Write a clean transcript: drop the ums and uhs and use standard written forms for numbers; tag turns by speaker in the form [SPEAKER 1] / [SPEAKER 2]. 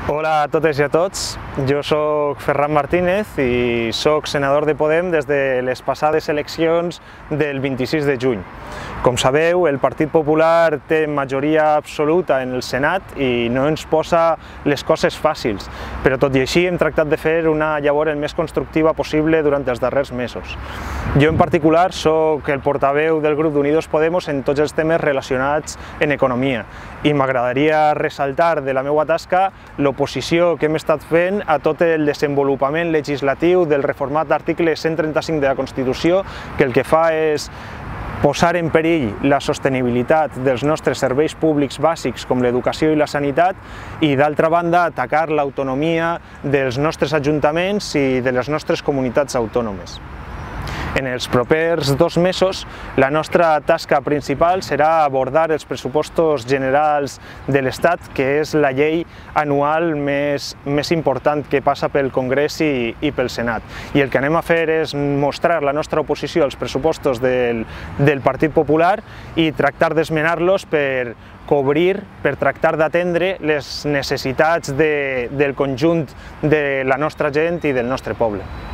[SPEAKER 1] Hola a totes i a tots, jo sóc Ferran Martínez i sóc senador de Podem des de les passades eleccions del 26 de juny. Com sabeu, el Partit Popular té majoria absoluta en el Senat i no ens posa les coses fàcils, però tot i així hem tractat de fer una llavor el més constructiva possible durant els darrers mesos. Jo en particular sóc el portaveu del grup d'Unidos Podemos en tots els temes relacionats en economia i m'agradaria ressaltar de la meva tasca l'oposició que hem estat fent a tot el desenvolupament legislatiu del reformat d'article 135 de la Constitució, que el que fa és posar en perill la sostenibilitat dels nostres serveis públics bàsics com l'educació i la sanitat i, d'altra banda, atacar l'autonomia dels nostres ajuntaments i de les nostres comunitats autònomes. En els propers 2 mesos, la nostra tasca principal serà abordar els pressupostos generals de l'Estat, que és la llei anual més important que passa pel Congrés i pel Senat. I el que anem a fer és mostrar la nostra oposició als pressupostos del Partit Popular i tractar d'esmenar-los per cobrir, per tractar d'atendre les necessitats del conjunt de la nostra gent i del nostre poble.